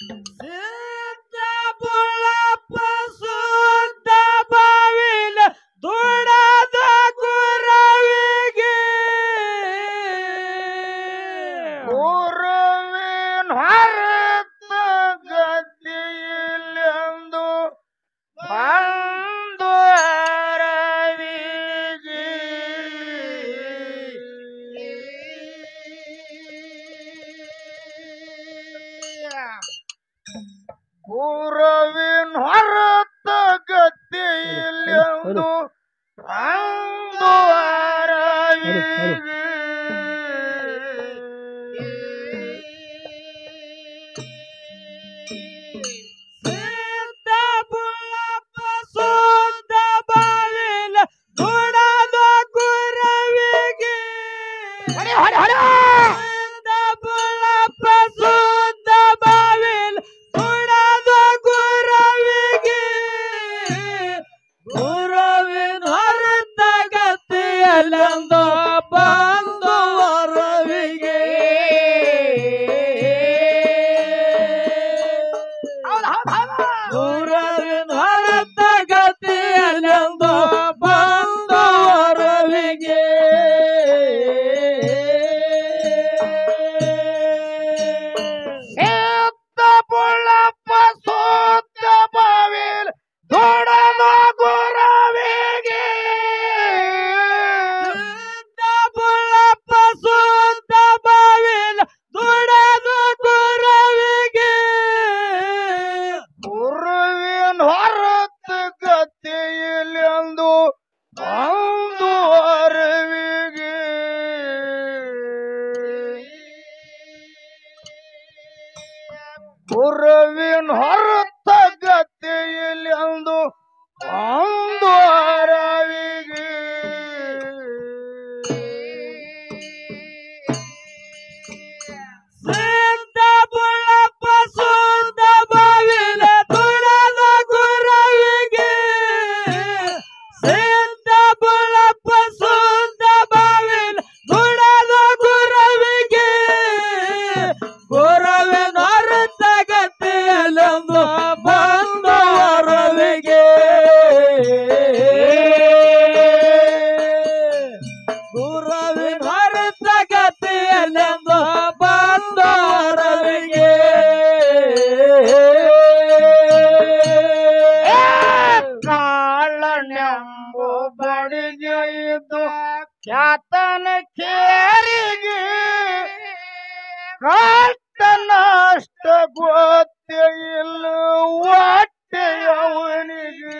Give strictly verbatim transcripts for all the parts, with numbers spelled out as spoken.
ಸಿದ್ಧ ಬುಳ್ಳಪ್ಪ ಸುದ್ದ ಬಾವಿಲ ದುಡದ ಗುರವಿಗೆ ಗುರುವಿನ ಹೊರತ ಗದ್ದಿಯಿಲೆಂದು ಬಂದು ಅರವಿಗೆ ಗುರುವಿನ ಹೊರತ ಗದ್ದಿಯಿಲೆಂದು ಬಂದು ಅರವಿಗೆ ಸಿದ್ಧ ಬುಳ್ಳಪ್ಪ ಸುದ್ದ ಬಾವಿಲ ದುಡದ ಗುರವಿಗೆ ಸಿದ್ಧ ಬುಳ್ಳಪ್ಪ ಸುದ್ದ ಬಾವಿಲ ದುಡದ ಗುರವಿಗೆ ಗುರವಿನ ಹೊರತ ಗತಿಯಲ್ಲೊಂದು ಬಂದು ವರವಿಗೆ ಗುರವಿನ ಹೊರತ ಗತಿಯಲ್ಲೊಂದು ಬಂದು ವರವಿಗೆ ಸಿದ್ಧ ಬುಳ್ಳಪ್ಪ ಸುದ್ದ ಬಾವಿಲ್ ದುಡದ ಗುರವಿಗೆ ಸಿದ್ಧ ಬುಳ್ಳಪ್ಪ ಸುದ್ದ ಬಾವಿಲ ದುಡದ ಗುರವಿಗೆ ಗುರುವಿನ ಹೊರತ ಗತಿಯಿಲೆಂದು ಬಂದು ಅರಿವಿಗೆ ಗುರುವಿನ ಹೊರತ ಗತಿಯಿಲೆಂದು ಬಂದು ಅರಿವಿಗೆ ಸಿದ್ಧ ಬುಳ್ಳಪ್ಪ ಸುದ್ದ ಬಾವಿಲ ದುಡದ ಗುರವಿಗೆ ಸಿದ್ಧ ಬುಳ್ಳಪ್ಪ ಸುದ್ದ ಬಾವಿಲ ದುಡದ ಗುರವಿಗೆ ಗುರವಿನ ಹೊರತ ಗತಿಯಲ್ಲೊಂದು ಬಂದು ವರವಿಗೆ ಗುರವಿನ ಹೊರತ ಗತಿಯಲ್ಲೊಂದು ಬಂದು ವರವಿಗೆ ಕಾಳನೆಂಬು ಬಡಿಗೆ ಇದ್ದು ಖ್ಯಾತನ ಕೇರಿಗೆ ಕಷ್ಟ ನಷ್ಟ ಗೊತ್ತೇ ಇಲ್ಲ ಹೊಟ್ಟೆಯವನಿಗೆ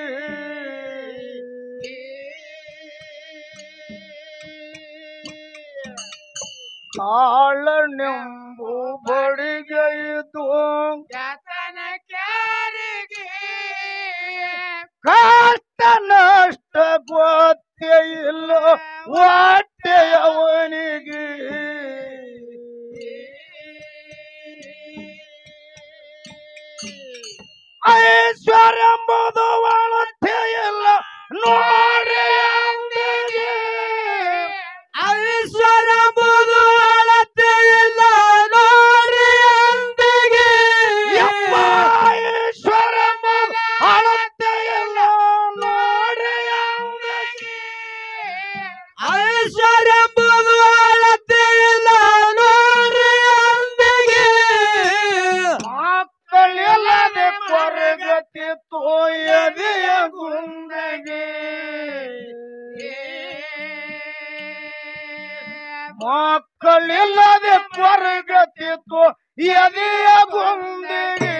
ಕಾಳನೆಂಬು ಬಡಿಗೆ ಇದ್ದು ಖ್ಯಾತನ ಕೇರಿಗೆ ಕಷ್ಟ ನಷ್ಟ ಗೊತ್ತೇ ಇಲ್ಲ ಹೊಟ್ಟೆಯವನಿಗೆ ಐಶ್ವರ್ಯ ಎಂಬುದು ಒಳತೆ ಇಲ್ಲ ನೋಡಿ ಅಂದಿಗೆ ಐಶ್ವರ್ಯ ಎಂಬುದು ಅಳತೆ ಇಲ್ಲ ನೋಡಿ ಅಂದಿಗೆ ಯಪ್ಪ ಐಶ್ವರ್ಯ ಎಂಬುದು ಅಳತೆ ಇಲ್ಲ ನೋಡಿ ಅಂದಿಗೆ ಐಶ್ವರ್ಯ ಎಂಬುದು ಅಳತೆ ಇಲ್ಲ ನೋಡಿ ಅಂದಿಗೆ ಮಕ್ಕಳಿಲ್ಲದೆ ಕೊರಗತಿ ತೋಯದೆಯ ಗುಂದಗೆ ಮಕ್ಕಳಿಲ್ಲದೆ ಕೊರಗತಿ ತೋಯದೆಯ ಗುಂದಿಗೆ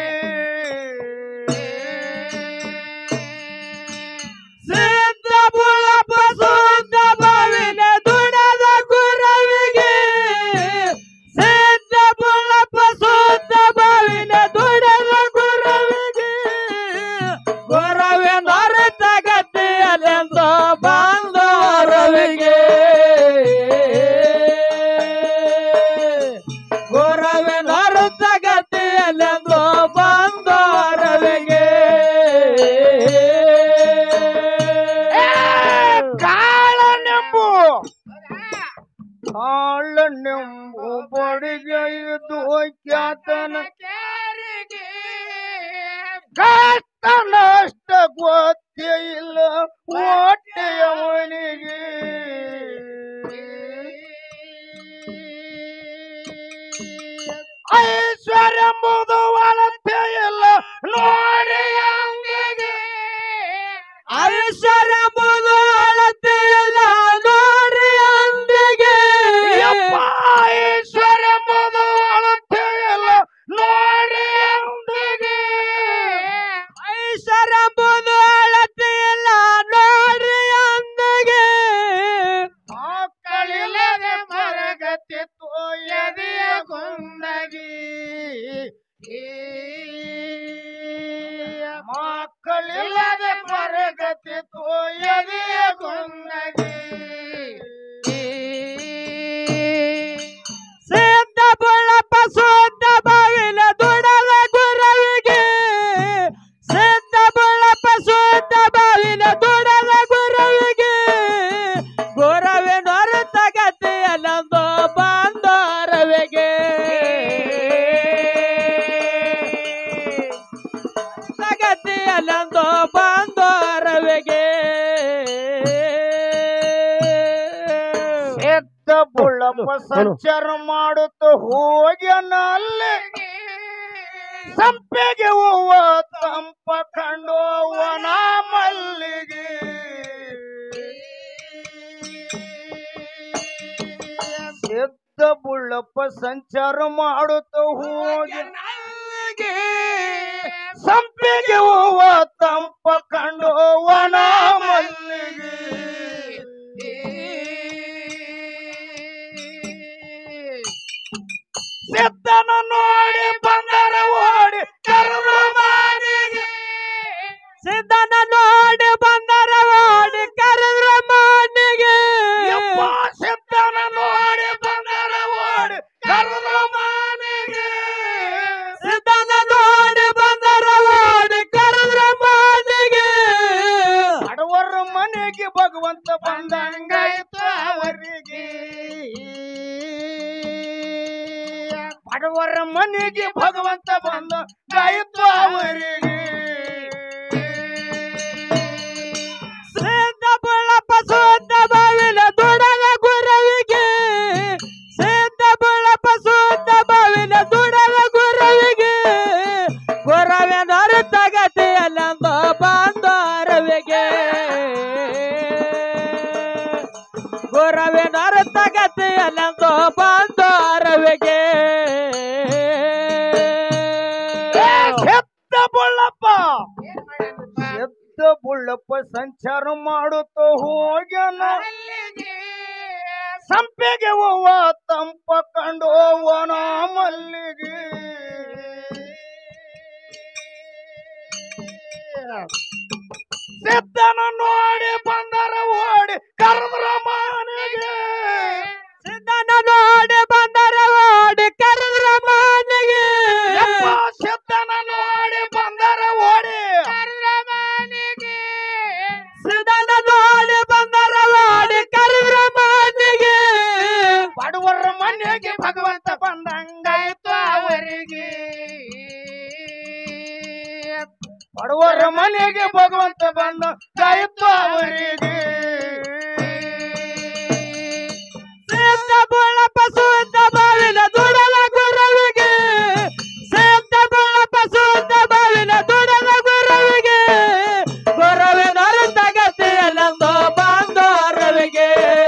ಸಿದ್ಧ ಬುಳ್ಳಪ್ಪ ಸುದ್ದ ಬಾವಿಲ ದುಡದ ಗುರವಿಗೆ ಸಿದ್ಧ ಬುಳ್ಳಪ್ಪ ಸುದ್ದ ಬಾವಿಲ ದುಡದ ಗುರವಿಗೆ ಗುರವಿನ ಹೊರತ ಗತಿಯಲ್ಲೆಂದು ಬಂದು ವರವಿಗೆ ಗುರವಿನ ಹೊರತ ಗತಿಯಲ್ಲೆಂದು ಬಂದು ವರವಿಗೆ ಕಾಳನೆಂಬು ಕಾಳನೆಂಬು ಬಡಿಗೆ ಇದು ಖ್ಯಾತನ ಕೇರಿಗೆ ಕಷ್ಟ ನಷ್ಟ ಗೊತ್ತೇ ಇಲ್ಲ ಹೊಟ್ಟೆಯವನಿಗೆ ಐಶ್ವರ್ಯ ಎಂಬುದು ಅಳತೆ ಇಲ್ಲ ನೋಡಿ ಅಂಗಿಗೆ ಐಶ್ವರ್ಯ ಎಂಬುದು ಅಳತೆ ಇಲ್ಲ ನೋಡಿ ಅಂದಿಗೆ ಐಶ್ವರ್ಯ ಎಂಬುದು ಅಳತೆ ಇಲ್ಲ ನೋಡಿ ಅಂದಿಗೆ ಐಶ್ವರ್ಯ ಎಂಬುದು ಅಳತೆ ಇಲ್ಲ ನೋಡಿ ಅಂದಿಗೆ ಮಕ್ಕಳಿಲ್ಲದೆ ಮರಗತ್ತಿತ್ತು ಎದೆಯ ಗುಂದಗಿ ಮಕ್ಕಳಿಲ್ಲದೆ ಮರಗತ್ತಿತ್ತು ಎದೆಯ ಗುಂದಗಿ ಸಿದ್ಧ ಬುಳ್ಳಪ್ಪ ಶುದ್ಧ ಬಾವಿಲ ದುಡದ ಗುರವಿಗೆ ಸಿದ್ಧ ಬುಳ್ಳಪ್ಪ ಶುದ್ಧ ಬಾವಿಲ ದುಡದ ಗುರವಿಗೆ ಗುರವಿನ ಹೊರತ ಗತಿಯಲ್ಲೊಂದು ಬಂದೋರವಿಗೆ ಗತಿಯಲ್ಲೊಂದು ಬಂದೋರವಿಗೆ ಎದ್ದ ಬುಳ್ಳಪ್ಪ ಸಂಚಾರ ಮಾಡುತ್ತ ಹೋಗ್ಯನ ಅಲ್ಲಿಗೆ ಸಂಪೆಗೆ ಹೂವ ತಂಪ ಕಂಡು ವನ ಮಲ್ಲಿಗೆ ಎದ್ದ ಬುಳ್ಳಪ್ಪ ಸಂಚಾರ ಮಾಡುತ್ತ ಹೋಗ್ಯನ ಅಲ್ಲಿಗೆ ಸಂಪೆಗೆ ಹೂವ ತಂಪ ಕಂಡು ವನ ಮಲ್ಲಿಗೆ ಸಿದ್ಧನ ನೋಡಿ ಬಂದರ ಓಡಿ ಕರೆದು ಮನೆಗೆ ಸಿದ್ಧನ ನೋಡಿ ಬಂದರ ಓಡಿ ಕರೆದ್ರ ಮನೆಗೆ ಸಿದ್ಧನ ನೋಡಿ ಬಂದರ ಓಡಿ ಕರೆದು ಮನೆಗೆ ಸಿದ್ಧನ ನೋಡಿ ಬಂದರ ಓಡಿ ಕರೆದ್ರ ಮನೆಗೆ ಬಡವರ ಮನೆಗೆ ಭಗವಂತ ಬಂದಂಗಾಯ್ತು ಅವರಿಗೆ ಬಡವರ ಮನೆಗೆ ಭಗವಂತ ಬಂದ ಗಾಯಿತು ಅವರಿಗೆ ಸಿದ್ಧ ಬುಳ್ಳಪ್ಪ ಶುದ್ಧ ಬಾವಿಲ ದುಡದ ಗುರವಿಗೆ ಸಿದ್ಧ ಬುಳ್ಳಪ್ಪ ಶುದ್ಧ ಬಾವಿಲ ದುಡದ ಗುರವಿಗೆ ಗುರವಿನ ಹೊರತ ಗತಿಯಲ್ಲೊಂದು ಬಂದೋರವಿಗೆ ಗುರವಿನ ಹೊರತ ಗತಿಯಲ್ಲೊಂದು ಬಂದೋರವಿಗೆ ಎದ್ದ ಬುಳ್ಳಪ್ಪ ಎದ್ದ ಬುಳ್ಳಪ್ಪ ಸಂಚಾರ ಮಾಡುತ್ತ ಹೋಗ್ಯನ ಸಂಪೆಗೆ ಹೂವ ತಂಪ ಕಂಡು ವನ ಮಲ್ಲಿಗೆ ಸಿದ್ಧನ ನೋಡಿ ಬಂದರ ಓಡಿ ಕರೆದ್ರ ಮನೆಗೆ ಸಿದ್ಧನ ನೋಡಿ ಬಂದರ ಓಡಿ ಕರೆದ್ರ ಮನೆಗೆ ಸಿದ್ಧನ ನೋಡಿ ಬಂದರ ಓಡಿ ಸಿದ್ಧನ ನೋಡಿ ಬಂದರ ಓಡಿ ಕರೆದ್ರ ಮನೆಗೆ ಬಡವರ ಮನೆಗೆ ಭಗವಂತ ಬಂದಂಗಾಯ್ತು ಅವರಿಗೆ ಬಡವರ ಮನೆಗೆ ಭಗವಂತ ಬಂದ ಗಾಯಿತು ಅವರಿಗೆ ಸಿದ್ಧ ಬುಳ್ಳಪ್ಪ ಶುದ್ಧ ಬಾವಿಲ ದುಡದ ಗುರವಿಗೆ ಸಿದ್ಧ ಬುಳ್ಳಪ್ಪ ಶುದ್ಧ ಬಾವಿಲ ದುಡದ ಗುರವಿಗೆ ಗುರವಿನ ಹೊರತ ಗತಿಯಲ್ಲೊಂದು ಬಂದೋರವಿಗೆ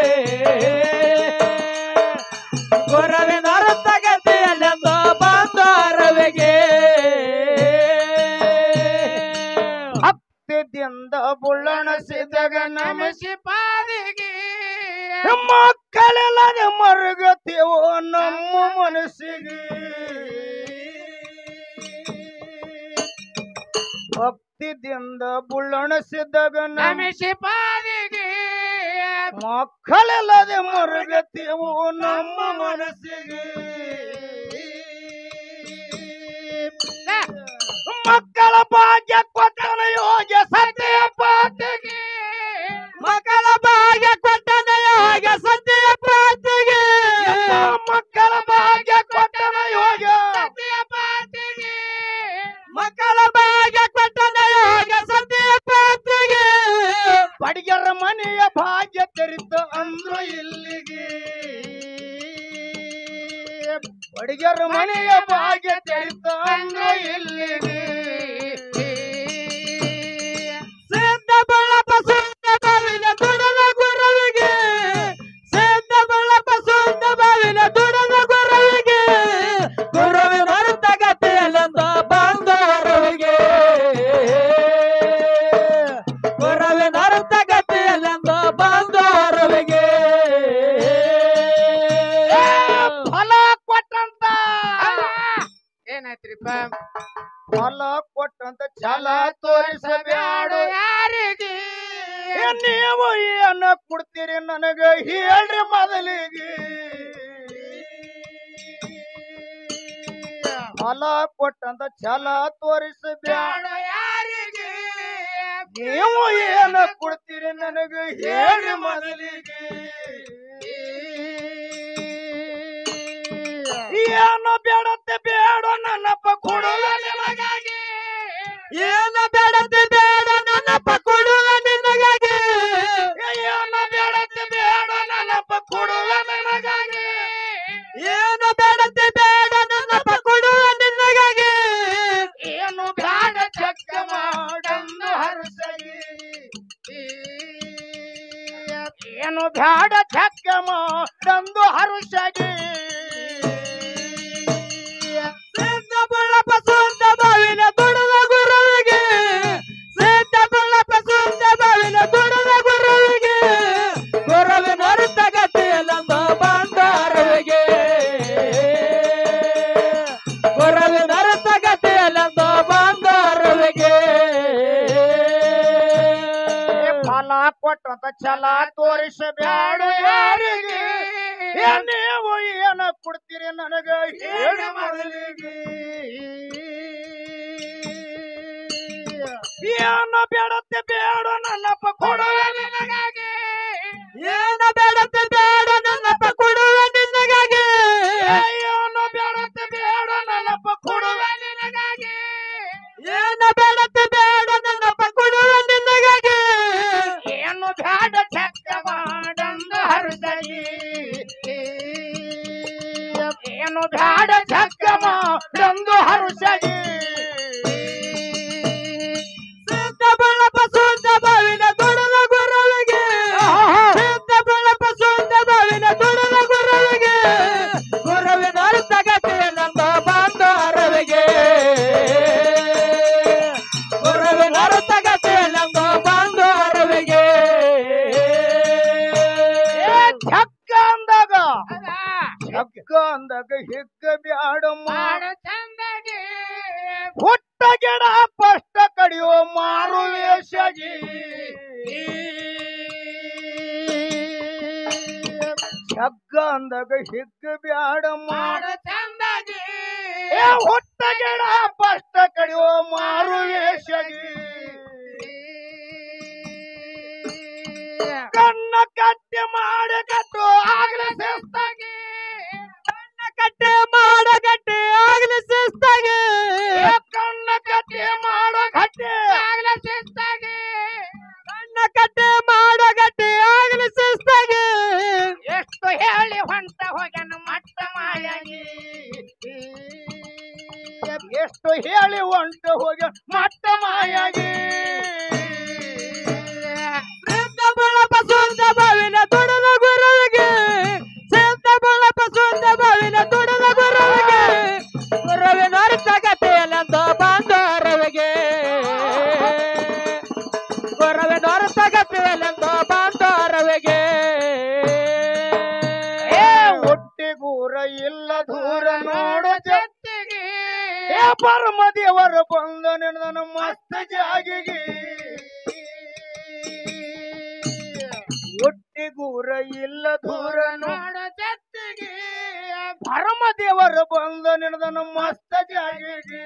ಗುರವಿನ ಹೊರತ ಗತಿಯಲ್ಲೊಂದು ಬಂದೋರವಿಗೆ ಹತ್ತಿದಿಂದ ಬುಳ್ಳಣ ಸಿದ್ಧಗ ನಮಿಸಿ ಪಾದಿಗೆ ಮಕ್ಕಳೆಲ್ಲದೆ ಮರುಗತಿವೋ ನಮ್ಮ ಮನಸ್ಸಿಗೆ ಭಕ್ತಿದಿಂದ ಬುಳ್ಳಣ ಸಿದ್ಧಗ ನಮಿಸಿ ಪಾದಿಗೆ ಮಕ್ಕಳೆಲ್ಲದೆ ಮರುಗತಿವೋ ನಮ್ಮ ಮನಸ್ಸಿಗೆ ಮಕ್ಕಳ ಭಾಗ್ಯ ಕೊಟ್ಟನ ಯೋಗ ಸತ್ಯ ಪಾತಿಗೆ ಮಕ್ಕಳ ಭಾಗ್ಯ ಕೊಟ್ಟನ ಯೋಗ ಸತ್ಯ ಪಾತಿಗೆ ಮಕ್ಕಳ ಭಾಗ್ಯ ಕೊಟ್ಟನ ಯೋಗ ಸತ್ಯ ಪಾತಿಗೆ ಮಕ್ಕಳ ಭಾಗ್ಯ ಭಾಗ್ಯ ತಿಳಿತ ಅಂದ್ರ ಇಲ್ಲಿಗೆ ಸಿದ್ಧ ಬಳಪ ಸುದ್ದ ಬಾವಿನ ದುಡದ ಗುರುವಿಗೆ ಸಿದ್ಧ ಬಳಪ ಸುದ್ದ ಬಾವಿನ ದುಡದ ಗುರುವಿಗೆ ಗುರುವಿನ ಅರ್ಥ ಗತಿಯಲ್ಲೊಂದ ಬಂದವರಿಗೆ ಗುರುವಿನ ಅರ್ಥ ಗತಿಯಲ್ಲೊಂದ ಬಂದವರಿಗೆ ಫಲ ಕೊಟ್ಟಂತ ಏನಾಯ್ತ್ರಿಪ್ಪ ಫಲ ಕೊಟ್ಟಂತ ಛಲ ತೋರಿಸಬೇಡ ಯಾರಿಗೆ ನೀವು ಏನ ಕೊಡ್ತೀರಿ ನನಗ ಹೇಳ್ರಿ ಮೊದಲಿಗೆ ಫಲ ಕೊಟ್ಟಂತ ಛಲ ತೋರಿಸಬೇಡ ಯಾರಿಗೆ ನೀವು ಏನ ಕೊಡ್ತೀರಿ ನನಗ ಹೇಳ್ರಿ ಮೊದಲಿಗೆ ಏನು ಬೇಡತ್ತೆ ಬೇಡ ನನ್ನಪ್ಪ ಕೊಡುವ ನಿನಗಾಗಿ ಏನ ಬೇಡತ್ತೆ ಬೇಡ ನನ್ನಪ್ಪ ಕೊಡುವ ನಿನಗಾಗಿ ಏನು ಬೇಡತ್ತೆ ಬೇಡ ನನ್ನಪ್ಪ ಕೊಡುವ ನಿನಗಾಗಿ ಏನ ಬೇಡತ್ತೆ ಬೇಡ ನನ್ನಪ್ಪ ಕೊಡುವ ನಿನಗಾಗಿ ಏನು ಬೇಡ ಚಕ್ಕ ಮಾಡಂದು ಹರಸಗಿ ಏನು ಬೇಡ ಚಕ್ಕ ಮಾಡಂದು ಹರುಷಗಿ ಸಿದ್ಧ ಬಳಪ ಸುದ್ದ ಬಾವಿನ ದುಡದ ಗುರುವಿಗೆ ಸಿದ್ಧ ಬಳಪ ಸುದ್ದ ಬಾವಿನ ದುಡದ ಗುರುವಿಗೆ ಗುರುವಿನ ಅರ್ಥ ಗತಿಯಲ್ಲೊಂದ ಬಂದವರಿಗೆ ಗುರುವಿನ ಅರ್ಥ ಗತಿಯಲ್ಲೊಂದ ಬಂದವರಿಗೆ ಫಲ ಕೊಟ್ಟಂತ ಛಲ ತೋರಿಸಬೇಡ ಯಾರಿಗೆ ಏ ನೀವು ಏನ ಕೊಡ್ತೀರಿ ನನಗ ಹೇಳಿ ಮೊದಲಿಗೆ ಏನು ಬೇಡತ್ತೆ ಬೇಡ ನನ್ನಪ್ಪ ಕೊಡುವ ನಿನಗಾಗಿ ಏನ ಬೇಡತ್ತೆ ಬೇಡ ನನ್ನಪ್ಪ ಕೊಡುವ ನಿನಗಾಗಿ ಏನು ಬೇಡತ್ತೆ ಬೇಡ ನನ್ನಪ್ಪ ಕೊಡುವ ನಿನಗಾಗಿ ಏನ ಬೇಡತ್ತೆ ಬೇಡ ನನ್ನಪ್ಪ ಕೊಡುವ ನಿನಗಾಗಿ ಏನು ಬೇಡ ಚಕ್ಕ ಮಾಡಂದು ಹರಸಗಿ ಏನು ಬೇಡ ಚಕ್ಕ ಮಾಡಂದು ಹರುಸಗಿ ಸಿದ್ಧ ಬಳಪ ಸುದ್ದ ಬಾವಿನ ದುಡದ ಗುರುವಿಗೆ ಸಿದ್ಧ ಬಳಪ ಸುದ್ದ ಬಾವಿನ ದುಡದ ಗುರುವಿಗೆ ಗುರುವಿನ ಅರ್ಥ ಗತಿಯಲ್ಲೊಂದ ಬಂದವರಿಗೆ ಗುರುವಿನ ಅರ್ಥ ಗತಿಯಲ್ಲೊಂದ ಬಂದವರಿಗೆ ಚಕ್ಕ ಅಂದಾಗ ಚಕ್ಕ ಅಂದಾಗ ಹಿಗ್ಗ ಬ್ಯಾಡ ಮಾಡ ಚಂದಗೆ ಹುಟ್ಟ ಗಿಡ ಪಷ್ಟ ಕಡಿಯೋ ಮಾರು ವೇಷಗಿ ಚಕ್ಕ ಅಂದಾಗ ಹಿಗ್ಗ ಬ್ಯಾಡ ಮಾಡ ಚಂದಗೆ ಏ ಹುಟ್ಟ ಗಿಡ ಪಷ್ಟ ಕಡಿಯೋ ಮಾರು ವೇಷಗಿ ಕಣ್ಣ ಕಟ್ಟಿ ಮಾಡಿ ಕಟ್ಟು ಆಗ್ಲೇ ಶಿಸ್ತಾಗಿ ಕಣ್ಣ ಕಟ್ಟೆ ಮಾಡ ಗಟ್ಟಿ ಆಗ್ಲಿ ಶಿಸ್ತಾಗಿ ಕಣ್ಣ ಕಟ್ಟಿ ಮಾಡೋ ಗಟ್ಟಿ ಆಗ್ಲೇ ಶಿಸ್ತಾಗಿ ಕಣ್ಣ ಕಟ್ಟೆ ಮಾಡ ಗಟ್ಟಿ ಆಗ್ಲಿ ಶಿಸ್ತಾಗಿ ಎಷ್ಟು ಹೇಳಿ ಹೊಂಟ ಹೋಗ್ಯಾನ ಮಟ್ಟ ಮಾಯಾಗಿ ಎಷ್ಟು ಹೇಳಿ ಹೊಂಟು ಹೋಗಿ ಮಟ್ಟ ಮಾಯಾಗಿ ಸಿದ್ಧ ಬಳಪ ಸುದ್ದ ಬಾವಿನ ದುಡದ ಗುರುವಿಗೆ ಸಿದ್ಧ ಬಳಪ ಸುದ್ದ ಬಾವಿನ ದುಡದ ಗುರುವಿಗೆ ಗುರುವಿನ ಅರ್ಥ ಗತಿಯಲ್ಲೊಂದ ಬಂದವರಿಗೆ ಗುರುವಿನ ಅರ್ಥ ಗತಿಯಲ್ಲೊಂದ ಬಂದವರಿಗೆ ಏ ಒಟ್ಟಿಗೂರ ಇಲ್ಲ ದೂರ ನೋಡು ಜೊತೆಗೆ ಏ ಪರಮ ದೇವರು ಬಂದ ನಿನ್ನ ಮಸ್ತ್ ಜಾಗಿಗೆ ಒಟ್ಟಿಗೂರ ಇಲ್ಲ ದೂರ ನೋಡ ಜೊತೆಗೆ ಪರಮ ದೇವರು ಬಂದ ನಿನ್ನ ಮಸ್ತ್ ಜಾಗಿಗೆ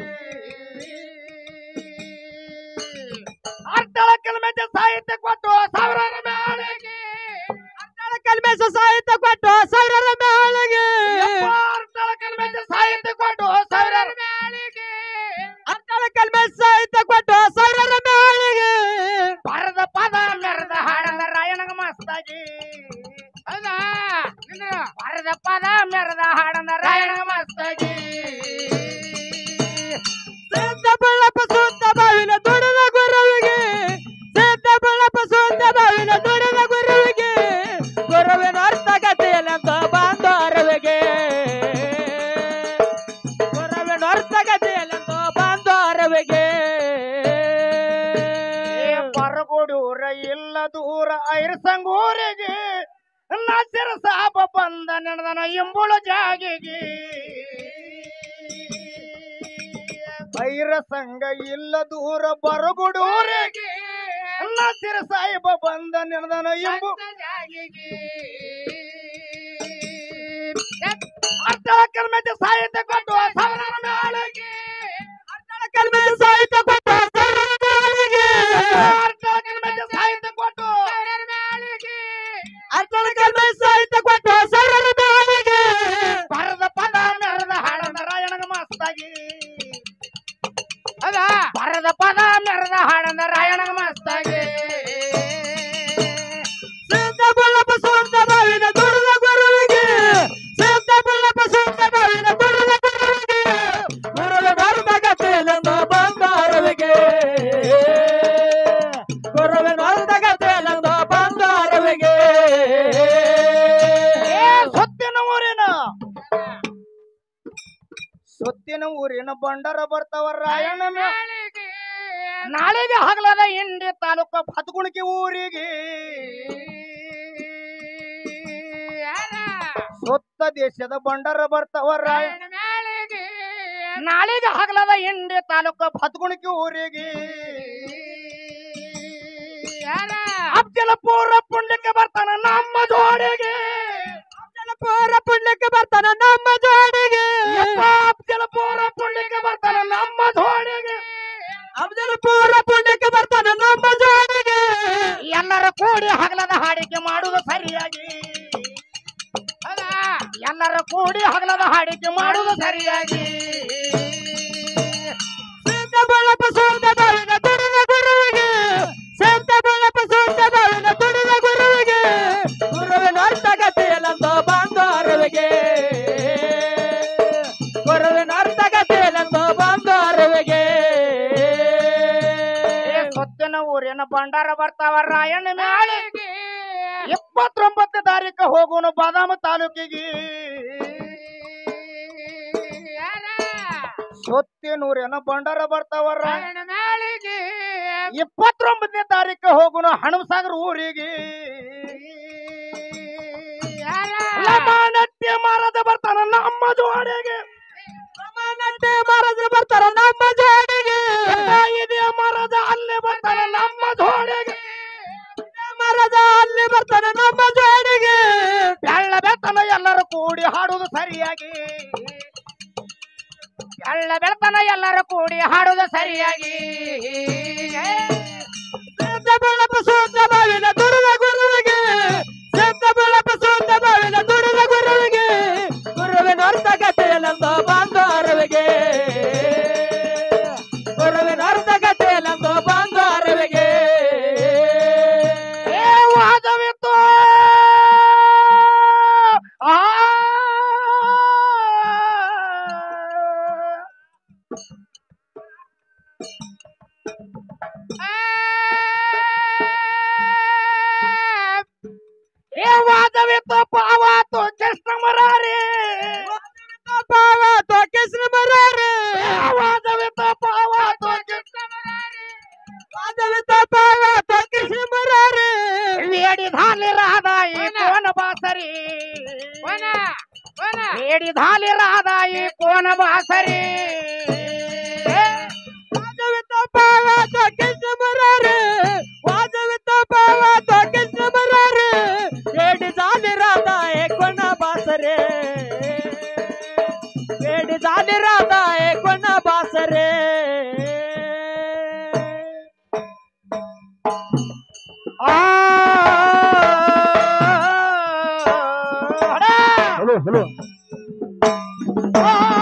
ಅರ್ಥಳ ಕಲ್ಮೆಜ ಸಾಹಿತ್ಯ ಕೊಟ್ಟು ಸಾವಿರಾರ ಮೇಳೆಗೆ ಅರ್ಥಳ ಕಲ್ಮೇಶ ಸಾಹಿತ್ಯ ಕೊಟ್ಟು ಸಾವಿರಾರ ಮೇಳೆಗೆ ಅರ್ಥಳ ಕಲ್ಮೆಜ ಸಾಹಿತ್ಯ ಕೊಟ್ಟು ಸಾವಿರಾರ ಮೇಳಿಗೆ ಅರ್ಥಳ ಕಲ್ಮೇಶ ಸಾಹಿತ್ಯ ಕೊಟ್ಟು ಸಾವಿರಾರ ಮೇಳೆಗೆ ಪರದ ಪದ ಮೆರೆದ ಹಾಡದ ರಾಯಣಗ ಮಸ್ತಾಗಿ ಹೌದಾ ಪರದ ಪದ ಮೆರೆದ ಹಾಡದ ರಾಯಣಗ ಮಸ್ತಾಗಿ ದೂರ ಐರ್ಸಂಗೂರಿಗೆ ನಸಿರ ಸಾಬ ಬಂದ ನೆನದನ ಇಂಬುಳ ಜಾಗಿಗೆ ಐರ ಸಂಘ ಇಲ್ಲ ದೂರ ಬರಗುಡೂರಿಗೆ ನಸಿರ ಸಾಹಿಬ ಬಂದ ನೆನದನ ಇಂಬು ಜಾಗಿಗೆ ಅರ್ಥಳ ಕಲ್ಮೆಗೆ ಸಾಹಿತ್ಯ ಕೊಟ್ಟು ಸವರನ ಮೇಳಗೆ ಅರ್ಥಳ ಕಲ್ಮೆಗೆ ಸಾಹಿತ್ಯ ಕೊಟ್ಟು ಸವರನ ಮೇಳಗೆ ಅರ್ಥಳ ಕಲ್ಮೆಗೆ ಸಾಹಿತ್ಯ ಕೊಟ್ಟು ಸವರನ ಮೇಳಗೆ ಅರ್ಥಳ ಕಲ್ಮೆಗೆ ಸಾಹಿತ್ಯ ಕೊಟ್ಟು ಸವರನ ಮೇಳಗೆ ಬರದ ಪದ ಮೆರೆದ ಹಾಡ ನಾರಾಯಣನ ಮಸ್ತಾಗಿ ಅದ ಬರದ ಪದ ಮೆರೆದ ಹಾಡ ನಾರಾಯಣನ ಮಸ್ತಾಗಿ ಸಿದ್ಧ ಬಳ್ಳಪ್ಪ ಸ್ವಂತ ಬಾವಿನ ದುಡಿದ ಗುರುವಿಗೆ ಸಿದ್ಧ ಬಳ್ಳಪ್ಪ ಸ್ವಂತ ಬಾವಿನ ದುಡಿದ ಗುರುವಿಗೆ ಗುರುವೆ ಮರುದಗತೆಲೆಂದು ಬಂದಾರವಿಗೆ ಗುರುವೆ ಮರುದಗತೆಲೆಂದು ಬಂದಾರವಿಗೆ ಸೊತ್ತಿನ ಊರಿನ ಸೊತ್ತಿನ ಊರಿನ ಬಂಡರ ಬರ್ತಾವ ರಾಯಣ್ಣ ಮೇಳಿಗೆ ನಾಳೆಗೆ ಹಗಲದ ಇಂಡಿ ತಾಲೂಕು ಹತ್ಗುಣಿಕೆ ಊರಿಗೆ ಸೊತ್ತ ದೇಶದ ಬಂಡರ ಬರ್ತಾವ ರಾಯಣ್ಣ ಮೇಳಿಗೆ ನಾಳೆಗೆ ಹಗಲದ ಇಂಡಿ ತಾಲೂಕು ಹತ್ಗುಣಿಕೆ ಊರಿಗೆ ಅಫ್ಜಲ ಪೂರ ಪುಣ್ಯಕ್ಕೆ ಬರ್ತಾನ ನಮ್ಮ ಜೋಡಿಗೆ ಅಫ್ಜಲ ಪೂರ ಪುಣ್ಯಕ್ಕೆ ಬರ್ತಾನ ನಮ್ಮ ಜೋಡಿಗೆ ಅಫ್ಜಲ ಪೂರ ಪುಣ್ಯಕ್ಕೆ ಬರ್ತಾನ ನಮ್ಮ ಜೋಡಿಗೆ ಅಫ್ಜಲ ಪೂರ ಪುಣ್ಯಕ್ಕೆ ಬರ್ತಾನ ನಮ್ಮ ಜೋಡಿಗೆ ಎಲ್ಲರೂ ಕೂಡಿ ಹಗಲದ ಹಾಡಿಕೆ ಮಾಡುವುದು ಸರಿಯಾಗಿ ಅದ ಎಲ್ಲರೂ ಕೂಡಿ ಹಗಲದ ಹಾಡಿಕೆ ಮಾಡುವುದು ಸರಿಯಾಗಿ ಸಿದ್ಧ ಬಳ್ಳಪ್ಪ ಸ್ವಂತ ಬಾವಿನ ದುಡಿದ ಗುರುವಿಗೆ ಸಿದ್ಧ ಬಳ್ಳಪ್ಪ ಸ್ವಂತ ಬಾವಿನ ದುಡಿದ ಗುರುವಿಗೆ ಗುರುವಿನ ಅರ್ಥಗತಿಯಲ್ಲಂದು ಬಂದವರಿಗೆ ಗುರುವಿನ ಅರ್ಥಗತಿಯಲ್ಲಂದು ಬಂದವರಿಗೆ ಸೊತ್ತಿನ ಊರಿನ ಬಂಡಾರ ಬರ್ತಾವ ರಾಯಣ್ಣ ಮ್ಯಾಳಿಗೆ ಇಪ್ಪತ್ತೊಂಬತ್ತು ತಾರೀಕು ಹೋಗೋನು ಬಾದಾಮ ತಾಲೂಕಿಗೆ ಸೊತ್ತಿನೂರಿನ ಬಂಡಾರ ಬರ್ತಾವ ರಾಯಣ್ಣ ಮೇಳಿಗೆ ಇಪ್ಪತ್ತೊಂಬತ್ತನೇ ತಾರೀಕು ಹೋಗೋನು ಹಣಮಸಾಗರ ಊರಿಗೆ ಲಮಾನಟ್ಯ ಮಾರದ ಬರ್ತಾನ ನಮ್ಮ ಜೋಡಿಗೆ ಸಮಾನತೆ ಮಹಾರಾಜರು ಬರ್ತಾರ ನಮ್ಮ ಜೋಡಿಗೆ ಇದೆಯ ಮರದ ಅಲ್ಲೇ ಬರ್ತಾನ ನಮ್ಮ ಜೋಡಿಗೆ ಮಹಾರಾಜ ಅಲ್ಲಿ ಬರ್ತಾನ ನಮ್ಮ ಜೋಡಿಗೆ ಬೆಳ್ಳ ಬೆತ್ತನ ಎಲ್ಲರೂ ಕೂಡಿ ಹಾಡುವುದು ಸರಿಯಾಗಿ ಬೆಳ್ಳ ಬೆಳ್ತನ ಎಲ್ಲರೂ ಕೂಡಿ ಹಾಡುವುದು ಸರಿಯಾಗಿ ಸಿದ್ಧ ಬಳ್ಳಪ್ಪ ಸ್ವಂತ ಬಾವಿನ ದುಡಿದ ಗುರುವಿಗೆ ಸಿದ್ಧ ಬಳ್ಳಪ್ಪ ಸ್ವಂತ ಬಾವಿನ ದುಡಿದ ಗುರುವಿಗೆ ಗುರುವಿನ ಅರ್ಥಗತಿಯಲ್ಲಂದು ಬಂದವರಿಗೆ ಗುರುವಿನ ಅರ್ಥಗತಿಯಲ್ಲಂದು ಬಂದವರಿಗೆ ಏ ವಾದವಿತ್ತು ಆ ಏ ವಾದವಿತ್ತು ಪಾವಾತು ಕೃಷ್ಣ ಮರಾರಿ ಪಾವ ಕೃಷ್ಣ ಮರಾರಿ ವಾದವಿತ್ತು ಪಾವಾತು ಕೃಷ್ಣ ವಾದವಿತ ಪಾವ ಕೃಷ್ಣ ಮರಾರಿ ವೇಡಿಧಾಲಿ ರಾಧಾಯಿ ಕೋನ ಬಾಸರಿ ವನ ವನ ವೇಡಿಧಾಲಿ ರಾಧಾಯಿ ಕೋನ ಬಾಸರಿ ವಾದವಿತ ಪಾವ ಕೃಷ್ಣ ಮರಾರಿ ವಾದವಿತ ಪಾವ ಕೃಷ್ಣ ಮರಾರಿ ಏಡಿ ಜಾಲಿ ರಾಧ ಕೊನ ಬಾಸರೆ ಏಡಿ ಜಾಲಿ ರಾಧ ಕೊನ ಬಾಸರೆ ಆ ಹಲೋ ಹಲೋ ಆ